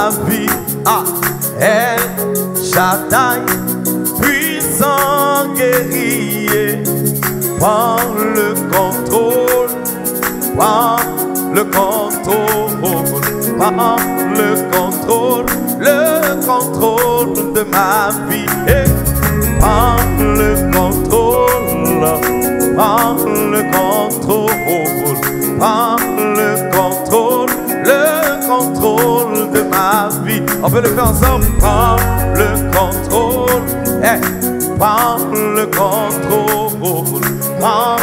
ma vie. Ah, El Shadai, puissant guerrier, prends le contrôle, prends le contrôle, prends le contrôle de ma vie. Et prends le contrôle, prends le contrôle, prends le contrôle de ma vie. On peut le faire ensemble. Prends le contrôle, prends le contrôle, prends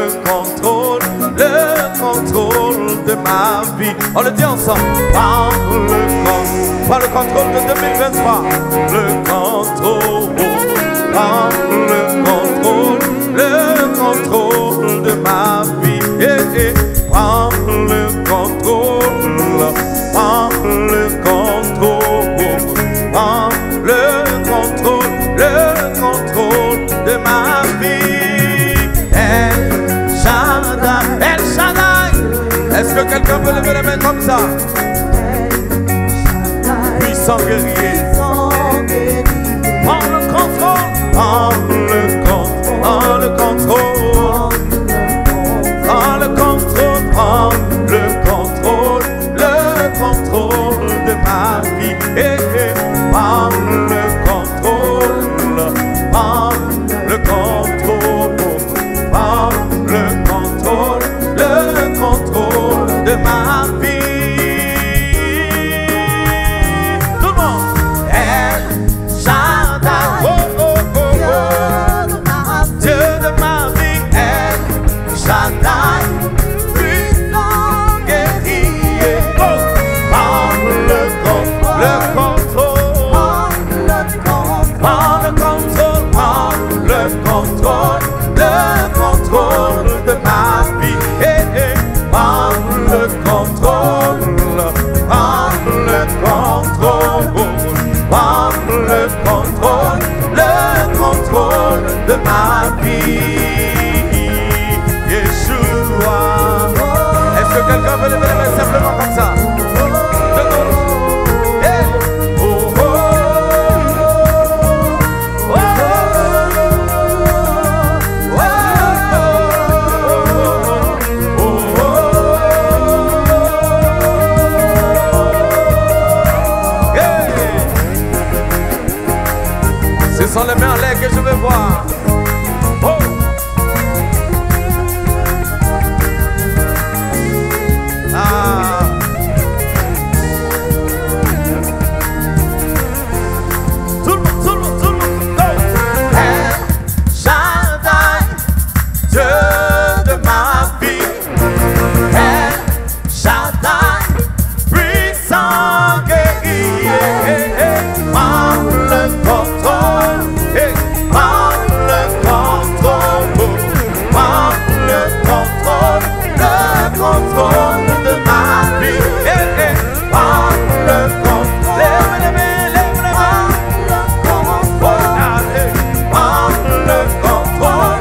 le contrôle de ma vie. On le dit ensemble. Prends le contrôle de 2023. Le contrôle, prends le contrôle de ma vie. Prends le contrôle, prends le contrôle, prends le contrôle de ma vie. El Shadai, El Shadai. Est-ce que quelqu'un peut lever les mains comme ça? Puissant guerrier, prends le contrôle, prends le contrôle, prends le contrôle, prends le contrôle, prends le contrôle de ma vie. Prends le contrôle, prends le contrôle, prends le contrôle de ma vie. Tout le monde. El Shadai, Dieu de ma vie. El Shadai, puissant guerrier, prends le contrôle, prends le contrôle de ma vie. Prends le contrôle, prends le contrôle de ma vie. Yeshua. Est-ce que quelqu'un veut lever les mains simplement comme ça? Ce sont les mains en l'air que je veux voir. Oh. Ah. Tout le monde, tout le monde, tout le monde. Oh. El Shadai, Dieu de ma vie. El Shadai, puissant guerrier. Prends le contrôle, prends le contrôle, prends le contrôle de ma vie. Prends le contrôle, lève les mains, lève les mains. Prends le contrôle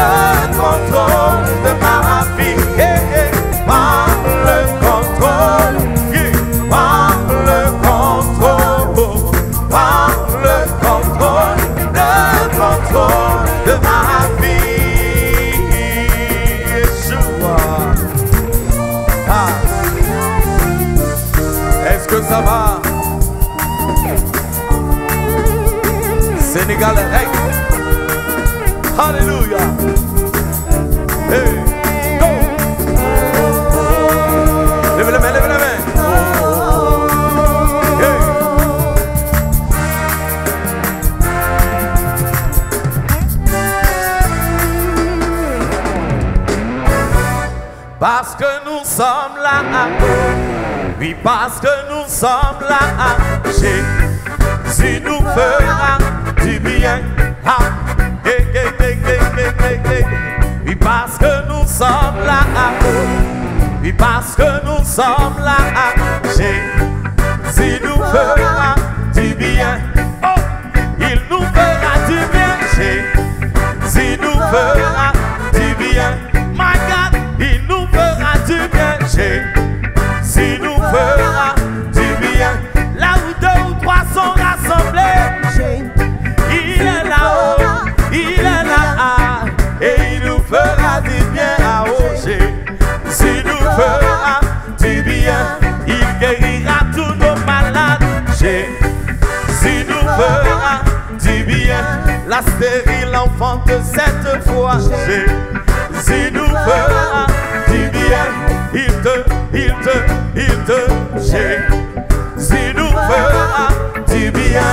de ma vie. Prends le contrôle, prends le contrôle, prends le contrôle de ma vie. Yeshua. Ah. Est-ce que ça va? Sénégal règne. Alléluia. Hey. Go. Lève les mains, lève les mains. Hey. Parce que nous sommes là, oui, parce que nous sommes là, Jésus nous fera du bien. Ah, oui, parce que nous sommes là, oui, parce que nous sommes là, Jésus nous fera du bien. Oh, il nous fera du bien, Jésus nous fera du bien. My God, il nous fera du bien, Jésus nous fera du bien. La Jésus nous fera du bien. La stérile enfante cette fois. Jésus nous fera du bien. Jésus nous fera du bien.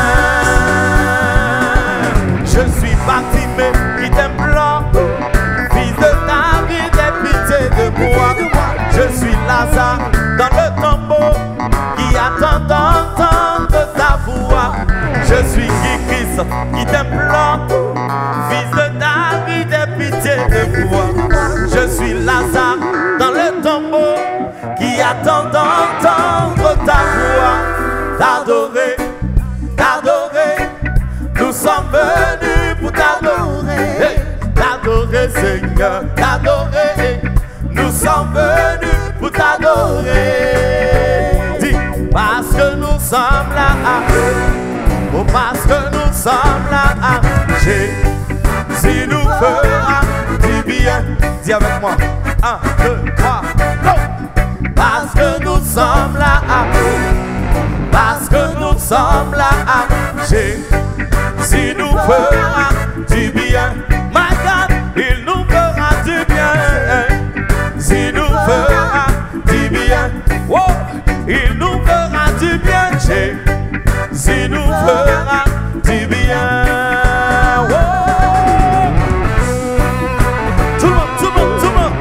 Je suis Bartimée qui t'implore, fils de David, aie pitié de moi. Je suis Lazare dans le tombeau qui attend d'entendre ta voix. Je suis Christ qui t'implore, fils de David, aie pitié de moi. Je suis Lazare dans le tombeau qui attend d'entendre ta voix. T'adorer, t'adorer, nous sommes venus pour t'adorer. T'adorer Seigneur, t'adorer, nous sommes venus pour t'adorer. Dis, parce que nous sommes là, oh parce que nous sommes là, Jésus nous fera du bien. Dis avec moi, 1, 2, 3, go! Parce que nous sommes là, parce que nous sommes là, Jésus nous fera du bien. My God, il nous fera du bien. S'il nous fera du bien, oh, il nous fera du bien. Jésus nous fera du bien. Oh. Tout le monde, tout le monde, tout le monde.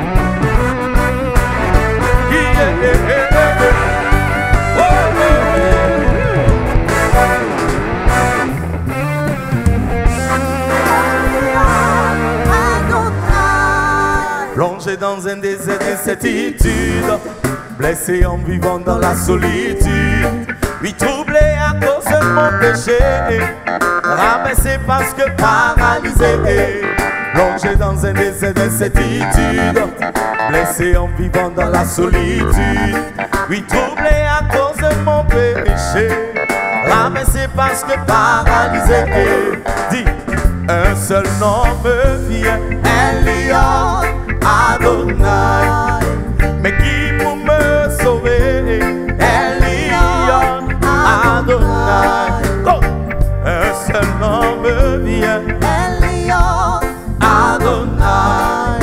Plongé dans un désert d'incertitude, blessé en vivant dans la solitude, oui troublé à cause de mon péché, rabaissé parce que paralysé. Plongé dans un désert d'incertitude, blessé en vivant dans la solitude, oui troublé à cause de mon péché, rabaissé parce que paralysé. Dis, un seul nom me vient, Elion Adonai, mais qui pour me sauver? Elion Adonai. Go! Un seul nom me vient, Elion Adonai.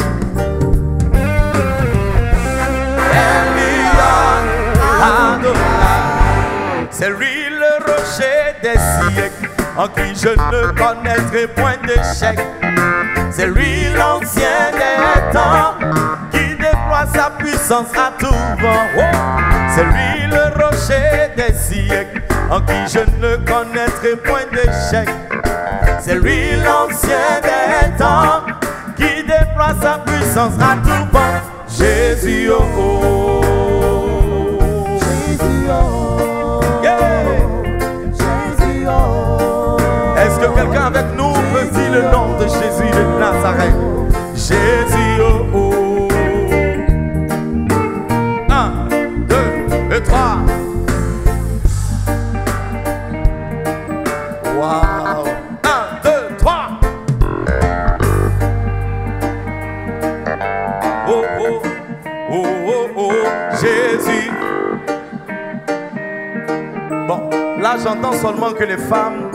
Elion Adonai. C'est lui le rocher des siècles, en qui je ne connaîtrai point d'échec. C'est lui l'ancien des temps, qui déploie sa puissance à tout vent. Oh. C'est lui le rocher des siècles, en qui je ne connaîtrai point d'échec. C'est lui l'ancien des temps, qui déploie sa puissance à tout vent. Jésus, oh, oh. Jésus, oh. Yeah. Jésus, oh. Est-ce que quelqu'un avec nous peut dire le nom de Jésus de Nazareth? Jésus, oh, oh. 1, 2 et 3. Wow. 1, 2, 3. Oh, oh, oh, oh, oh, Jésus. Bon, là j'entends seulement que les femmes.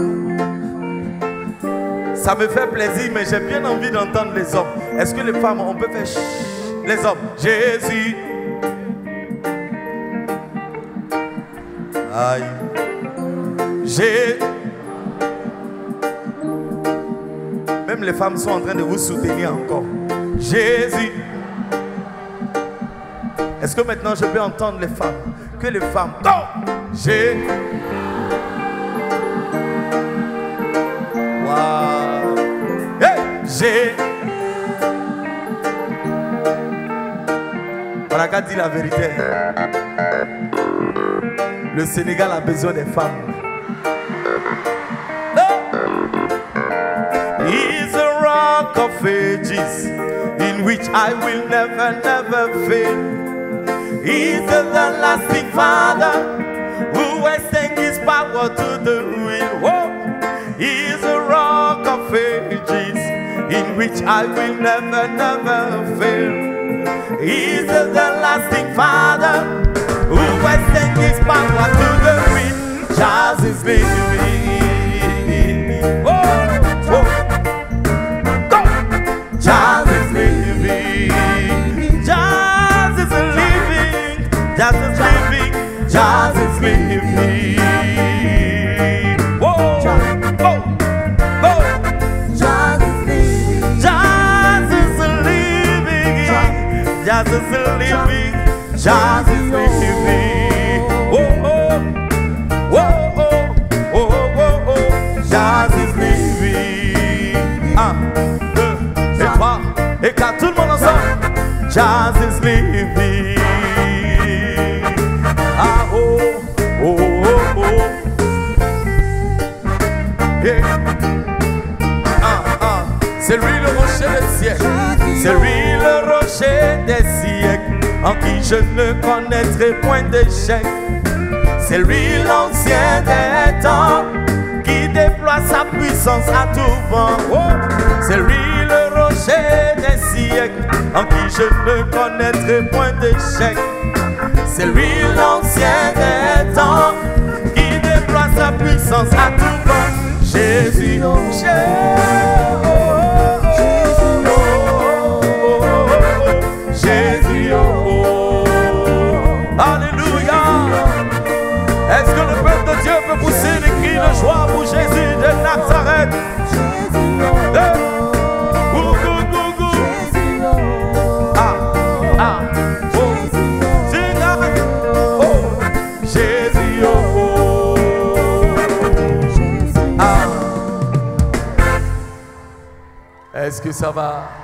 Ça me fait plaisir, mais j'ai bien envie d'entendre les hommes. Est-ce que les femmes, on peut faire chut, les hommes? Jésus. Aïe. Même les femmes sont en train de vous soutenir encore. Jésus. Est-ce que maintenant je peux entendre les femmes? Que les femmes. Oh! Jésus. Wow. Hey! Jésus. On a qu'à dire la vérité. Le Sénégal a besoin des femmes. He's a rock of ages in which I will never, never fail. He's the lasting Father who extends His power to the will. Whoa. He's a rock of ages in which I will never, never fail. He's the lasting Father who extends His power to the will. Jazz is living. Oh, oh. Go. Jesus is living. Jesus is living. Jesus is living. Jesus is living. Whoa. Go. Go. Jesus is living. Jesus is living. Jesus is living. Jesus is living. Oh, oh. Whoa, oh, oh, oh, oh. Jesus is living. 1, 2 et 3 et 4, tout le monde ensemble. Jesus is living. Ah, oh, oh, oh, oh. Yeah. C'est lui le rocher des siècles. C'est lui le rocher des siècles, en qui je ne connaîtrai point d'échec. C'est lui l'ancien des temps, qui déploie sa puissance à tout vent. Oh, c'est lui le rocher des siècles, en qui je ne connaîtrai point d'échec. C'est lui l'ancien des temps, qui déploie sa puissance à tout vent. Jésus, Jésus, alléluia. Est-ce que le peuple de Dieu peut pousser des cris de joie pour Jésus de Nazareth? Ah, ah, oh, Jésus, oh, ah. Est-ce que ça va?